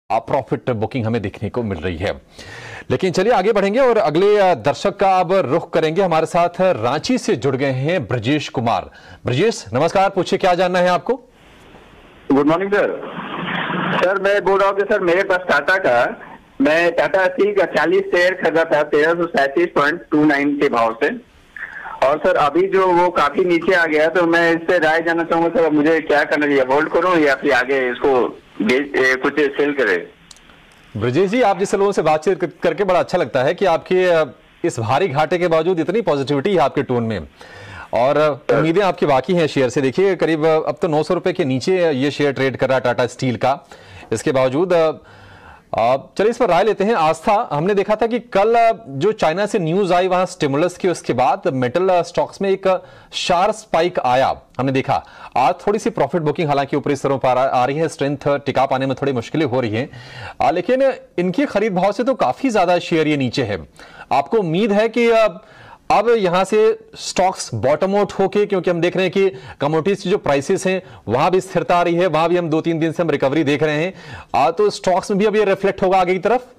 Profit booking हमें देखने को मिल रही है। लेकिन चलिए आगे बढ़ेंगे और अगले दर्शक का अब रुख करेंगे। हमारे साथ रांची से जुड़ गए हैं ब्रजेश कुमार। ब्रजेश नमस्कार, पूछिए क्या जानना है आपको। Good morning sir. सर मैं बोल रहा हूँ कि सर मेरे पास टाटा का, मैं टाटा स्टील का 40 शेयर खरीदा था 1337.29 के भाव से, और सर अभी जो वो काफी नीचे आ गया, तो मैं इससे राय जानना चाहूंगा सर, मुझे क्या करना चाहिए, होल्ड करूं या फिर आगे इसको कुछ सेल करे। ब्रजेश जी, आप जिस लोगों से बातचीत करके बड़ा अच्छा लगता है कि आपके इस भारी घाटे के बावजूद इतनी पॉजिटिविटी है आपके टोन में, और उम्मीदें आपकी बाकी हैं शेयर से। देखिए करीब अब तो 900 रुपए के नीचे ये शेयर ट्रेड कर रहा है टाटा स्टील का। इसके बावजूद चलिए इस पर राय लेते हैं। आस्था, हमने देखा था कि कल जो चाइना से न्यूज आई वहां स्टिमुलस की, उसके बाद मेटल स्टॉक्स में एक शार्प स्पाइक आया हमने देखा। आज थोड़ी सी प्रॉफिट बुकिंग हालांकि ऊपरी स्तरों पर आ रही है, स्ट्रेंथ टिका पाने में थोड़ी मुश्किलें हो रही हैं, लेकिन इनके खरीद भाव से तो काफी ज्यादा शेयर ये नीचे है। आपको उम्मीद है कि अब यहां से स्टॉक्स बॉटम आउट होके, क्योंकि हम देख रहे हैं कि कमोडिटीज की जो प्राइसेस हैं वहां भी स्थिरता आ रही है, वहां भी हम 2-3 दिन से हम रिकवरी देख रहे हैं, तो स्टॉक्स में भी अब ये रिफ्लेक्ट होगा आगे की तरफ।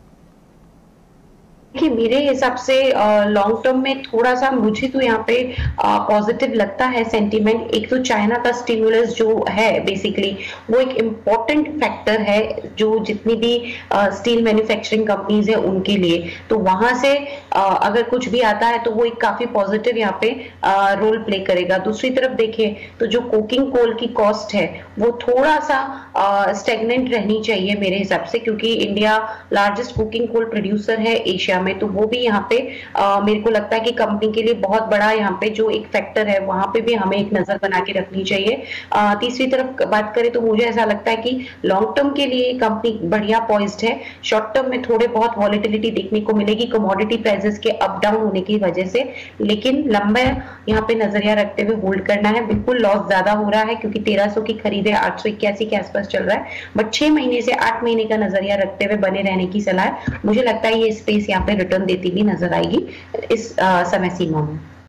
कि मेरे हिसाब से लॉन्ग टर्म में थोड़ा सा मुझे तो यहाँ पे पॉजिटिव लगता है सेंटीमेंट। एक तो चाइना का स्टिमुलस जो है बेसिकली वो एक इम्पॉर्टेंट फैक्टर है जो जितनी भी स्टील मैन्युफैक्चरिंग कंपनीज है उनके लिए, तो वहां से अगर कुछ भी आता है तो वो एक काफी पॉजिटिव यहाँ पे रोल प्ले करेगा। दूसरी तरफ देखें तो जो कोकिंग कोल की कॉस्ट है वो थोड़ा सा स्टेगनेंट रहनी चाहिए मेरे हिसाब से, क्योंकि India largest coking coal producer है एशिया में, तो वो भी यहाँ पे मेरे को लगता है कि कंपनी के लिए बहुत बड़ा यहाँ पे जो एक फैक्टर है वहां पे भी हमें एक नजर बना के रखनी चाहिए। तीसरी तरफ बात करें तो मुझे ऐसा लगता है कि लॉन्ग टर्म के लिए कंपनी बढ़िया पॉइज्ड है। शॉर्ट टर्म में थोड़े बहुत वॉलेटिलिटी देखने को मिलेगी कमोडिटी प्राइसेस के अप डाउन होने की वजह से, लेकिन लंबा यहाँ पे नजरिया रखते हुए होल्ड करना है। बिल्कुल लॉस ज्यादा हो रहा है क्योंकि 1300 की खरीद है, 881 के आसपास चल रहा है, बट 6 महीने से 8 महीने का नजरिया रखते हुए बने रहने की सलाह है। मुझे लगता है ये स्पेस यहाँ पे रिटर्न देती हुई नजर आएगी इस समय सीमा में।